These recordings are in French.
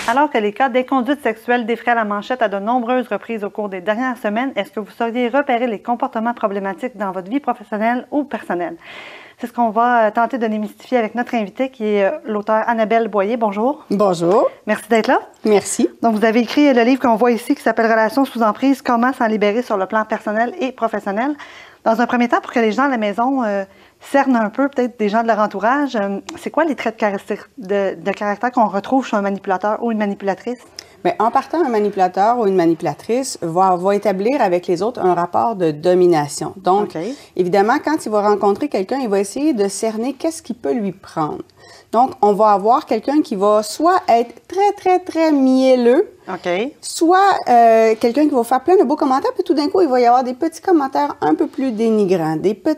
Alors que les cas d'inconduite sexuelle défraient la manchette à de nombreuses reprises au cours des dernières semaines, est-ce que vous sauriez repérer les comportements problématiques dans votre vie professionnelle ou personnelle? C'est ce qu'on va tenter de démystifier avec notre invitée, qui est l'auteure Annabelle Boyer. Bonjour. Bonjour. Merci d'être là. Merci. Donc, vous avez écrit le livre qu'on voit ici, qui s'appelle « Relations sous emprise, comment s'en libérer sur le plan personnel et professionnel ». Dans un premier temps, pour que les gens à la maison cernent un peu, peut-être des gens de leur entourage, c'est quoi les traits de caractère qu'on retrouve chez un manipulateur ou une manipulatrice? Bien, en partant, un manipulateur ou une manipulatrice va établir avec les autres un rapport de domination. Donc, évidemment, quand il va rencontrer quelqu'un, il va essayer de cerner qu'est-ce qui peut lui prendre. Donc, on va avoir quelqu'un qui va soit être très, très, très mielleux, soit quelqu'un qui va faire plein de beaux commentaires, puis tout d'un coup, il va y avoir des petits commentaires un peu plus dénigrants,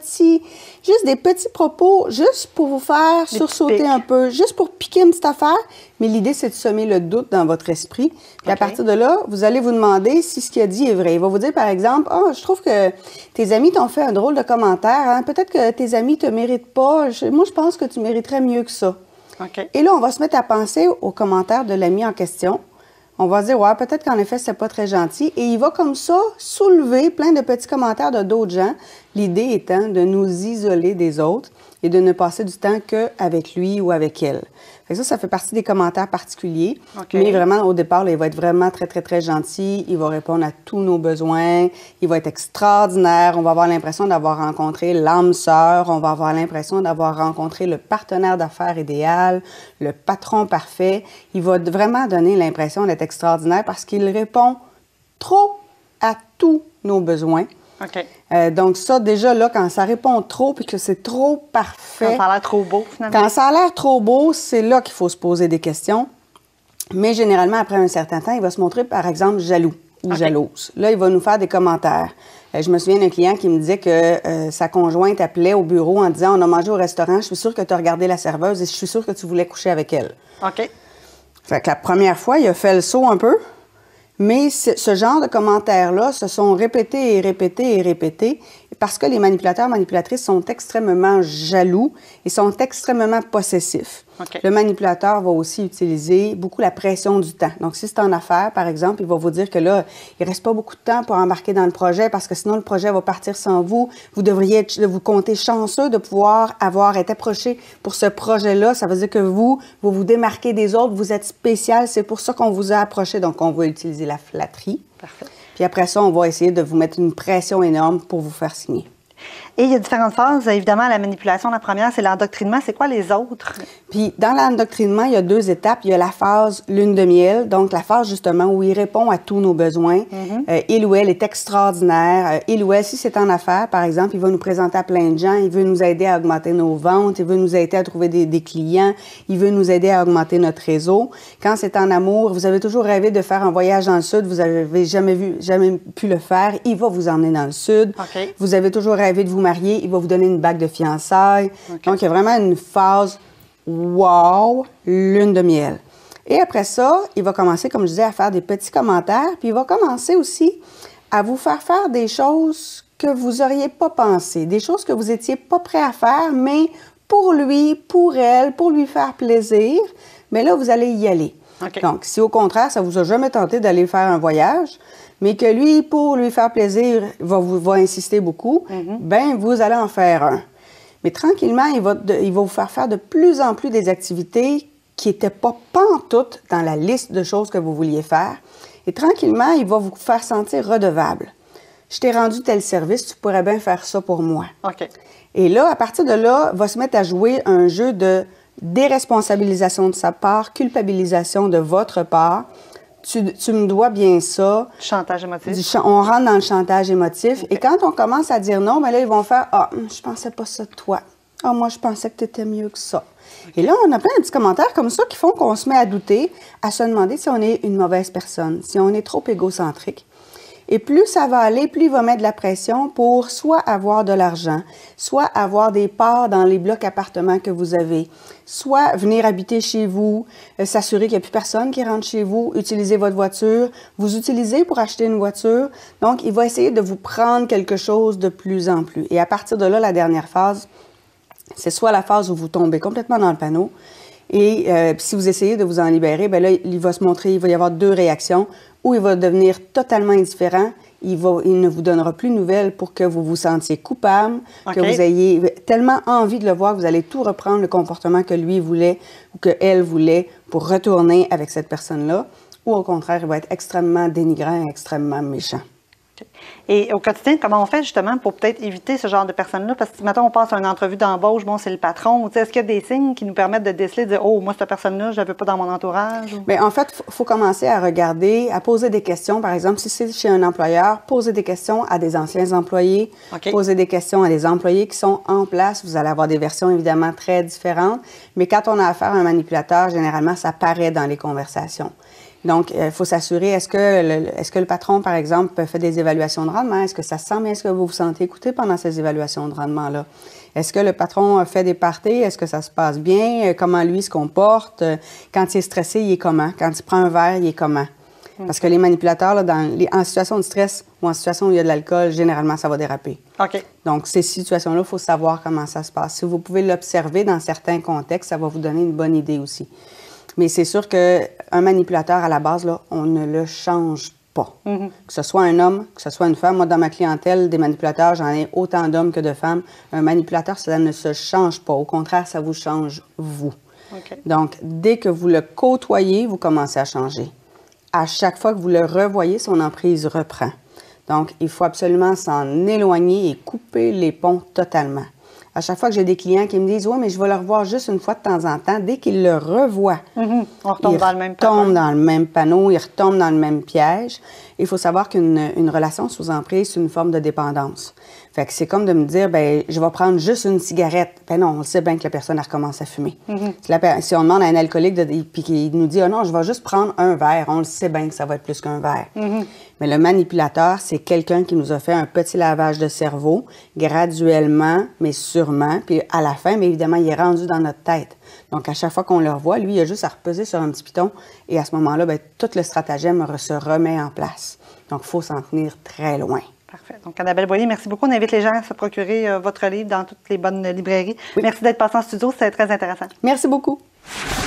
juste des petits propos, juste pour vous faire sursauter un peu, juste pour piquer une petite affaire. Mais l'idée, c'est de semer le doute dans votre esprit. Puis à partir de là, vous allez vous demander si ce qu'il a dit est vrai. Il va vous dire, par exemple, « Ah, je trouve que tes amis t'ont fait un drôle de commentaire. Hein? Peut-être que tes amis te méritent pas. Moi, je pense que tu mériterais mieux que ça. » Et là, on va se mettre à penser aux commentaires de l'ami en question. On va se dire, ouais, peut-être qu'en effet, c'est pas très gentil. Et il va comme ça soulever plein de petits commentaires de d'autres gens. L'idée étant de nous isoler des autres et de ne passer du temps qu'avec lui ou avec elle. Fait que ça fait partie des commentaires particuliers. Mais vraiment, au départ, là, il va être vraiment très, très, très gentil. Il va répondre à tous nos besoins. Il va être extraordinaire. On va avoir l'impression d'avoir rencontré l'âme sœur. On va avoir l'impression d'avoir rencontré le partenaire d'affaires idéal, le patron parfait. Il va vraiment donner l'impression d'être extraordinaire parce qu'il répond trop à tous nos besoins. Donc ça, déjà là, quand ça répond trop puis que c'est trop parfait... Quand ça a l'air trop beau, finalement. Quand ça a l'air trop beau, c'est là qu'il faut se poser des questions. Mais généralement, après un certain temps, il va se montrer, par exemple, jaloux ou jalouse. Là, il va nous faire des commentaires. Je me souviens d'un client qui me disait que sa conjointe appelait au bureau en disant « On a mangé au restaurant, je suis sûre que tu as regardé la serveuse et je suis sûre que tu voulais coucher avec elle. » Fait que la première fois, il a fait le saut un peu. Mais ce genre de commentaires-là se sont répétés et répétés et répétés parce que les manipulateurs, manipulatrices sont extrêmement jaloux et sont extrêmement possessifs. Le manipulateur va aussi utiliser beaucoup la pression du temps. Donc, si c'est en affaires, par exemple, il va vous dire que là, il ne reste pas beaucoup de temps pour embarquer dans le projet parce que sinon, le projet va partir sans vous. Vous devriez vous compter chanceux de pouvoir être approché pour ce projet-là. Ça veut dire que vous vous démarquez des autres, vous êtes spécial. C'est pour ça qu'on vous a approché. Donc, on va utiliser la flatterie. Puis après ça, on va essayer de vous mettre une pression énorme pour vous faire signer. Et il y a différentes phases. Évidemment, la manipulation, la première, c'est l'endoctrinement. C'est quoi les autres? Puis, dans l'endoctrinement, il y a 2 étapes. Il y a la phase lune de miel, donc la phase, justement, où il répond à tous nos besoins. Il ou elle est extraordinaire. Il ou elle, si c'est en affaires, par exemple, il va nous présenter à plein de gens. Il veut nous aider à augmenter nos ventes. Il veut nous aider à trouver des clients. Il veut nous aider à augmenter notre réseau. Quand c'est en amour, vous avez toujours rêvé de faire un voyage dans le sud. Vous n'avez jamais pu le faire. Il va vous emmener dans le sud. Vous avez toujours rêvé de vous marier. Il va vous donner une bague de fiançailles. Donc, il y a vraiment une phase wow, lune de miel. Et après ça, il va commencer, comme je disais, à faire des petits commentaires. Puis il va commencer aussi à vous faire des choses que vous n'auriez pas pensé, des choses que vous n'étiez pas prêt à faire, mais pour lui, pour elle, pour lui faire plaisir, mais là, vous allez y aller. Donc, si au contraire, ça ne vous a jamais tenté d'aller faire un voyage, mais que lui, pour lui faire plaisir, va insister beaucoup, ben vous allez en faire un. Mais tranquillement, il va vous faire de plus en plus des activités qui n'étaient pas pantoute dans la liste de choses que vous vouliez faire. Et tranquillement, il va vous faire sentir redevable. Je t'ai rendu tel service, tu pourrais bien faire ça pour moi. Et là, à partir de là, va se mettre à jouer un jeu de déresponsabilisation de sa part, culpabilisation de votre part. Tu me dois bien ça. Chantage émotif. On rentre dans le chantage émotif. Et quand on commence à dire non, bien là, ils vont faire « Ah, je pensais pas ça de toi. Ah, moi, je pensais que tu étais mieux que ça. » Et là, on a plein de petits commentaires comme ça qui font qu'on se met à douter, à se demander si on est une mauvaise personne, si on est trop égocentrique. Et plus ça va aller, plus il va mettre de la pression pour soit avoir de l'argent, soit avoir des parts dans les blocs appartements que vous avez, soit venir habiter chez vous, s'assurer qu'il n'y a plus personne qui rentre chez vous, utiliser votre voiture, vous utilisez pour acheter une voiture. Donc, il va essayer de vous prendre quelque chose de plus en plus. Et à partir de là, la dernière phase, c'est soit la phase où vous tombez complètement dans le panneau Et si vous essayez de vous en libérer, bien là, il va se montrer, il va y avoir 2 réactions, ou il va devenir totalement indifférent, il ne vous donnera plus de nouvelles pour que vous vous sentiez coupable, que vous ayez tellement envie de le voir que vous allez tout reprendre le comportement que lui voulait ou qu'elle voulait pour retourner avec cette personne-là, ou au contraire, il va être extrêmement dénigrant et extrêmement méchant. Et au quotidien, comment on fait justement pour peut-être éviter ce genre de personnes-là? Parce que, mettons, on passe à une entrevue d'embauche, bon, c'est le patron. Est-ce qu'il y a des signes qui nous permettent de déceler, de dire, oh, moi, cette personne-là, je ne l'avais pas dans mon entourage? Ou... Bien, en fait, il faut commencer à regarder, à poser des questions. Par exemple, si c'est chez un employeur, poser des questions à des anciens employés, poser des questions à des employés qui sont en place. Vous allez avoir des versions évidemment très différentes. Mais quand on a affaire à un manipulateur, généralement, ça paraît dans les conversations. Donc, il faut s'assurer, est-ce que le patron, par exemple, fait des évaluations de rendement? Est-ce que ça se sent bien? Est-ce que vous vous sentez écouté pendant ces évaluations de rendement-là? Est-ce que le patron fait des parties? Est-ce que ça se passe bien? Comment lui se comporte? Quand il est stressé, il est comment? Quand il prend un verre, il est comment? Parce que les manipulateurs, là, en situation de stress ou en situation où il y a de l'alcool, généralement, ça va déraper. Donc, ces situations-là, il faut savoir comment ça se passe. Si vous pouvez l'observer dans certains contextes, ça va vous donner une bonne idée aussi. Mais c'est sûr qu'un manipulateur, à la base, là, on ne le change pas. Que ce soit un homme, que ce soit une femme. Moi, dans ma clientèle, des manipulateurs, j'en ai autant d'hommes que de femmes. Un manipulateur, ça ne se change pas. Au contraire, ça vous change, vous. Donc, dès que vous le côtoyez, vous commencez à changer. À chaque fois que vous le revoyez, son emprise reprend. Donc, il faut absolument s'en éloigner et couper les ponts totalement. À chaque fois que j'ai des clients qui me disent « Oui, mais je vais le revoir juste une fois de temps en temps », dès qu'ils le revoient, on retombe dans le même panneau. Ils retombent dans le même panneau, ils retombent dans le même piège. Il faut savoir qu'une relation sous emprise, c'est une forme de dépendance. Fait que c'est comme de me dire, ben je vais prendre juste une cigarette. Ben non, on sait bien que la personne, elle recommence à fumer. Si on demande à un alcoolique puis qu'il nous dit, oh non, je vais juste prendre un verre, on le sait bien que ça va être plus qu'un verre. Mais le manipulateur, c'est quelqu'un qui nous a fait un petit lavage de cerveau, graduellement, mais sûrement. Puis à la fin, mais évidemment, il est rendu dans notre tête. Donc, à chaque fois qu'on le revoit, lui, il a juste à repeser sur un petit piton. Et à ce moment-là, ben, tout le stratagème se remet en place. Donc, il faut s'en tenir très loin. Parfait. Donc, Annabelle Boilly, merci beaucoup. On invite les gens à se procurer votre livre dans toutes les bonnes librairies. Merci d'être passé en studio, c'est très intéressant. Merci beaucoup.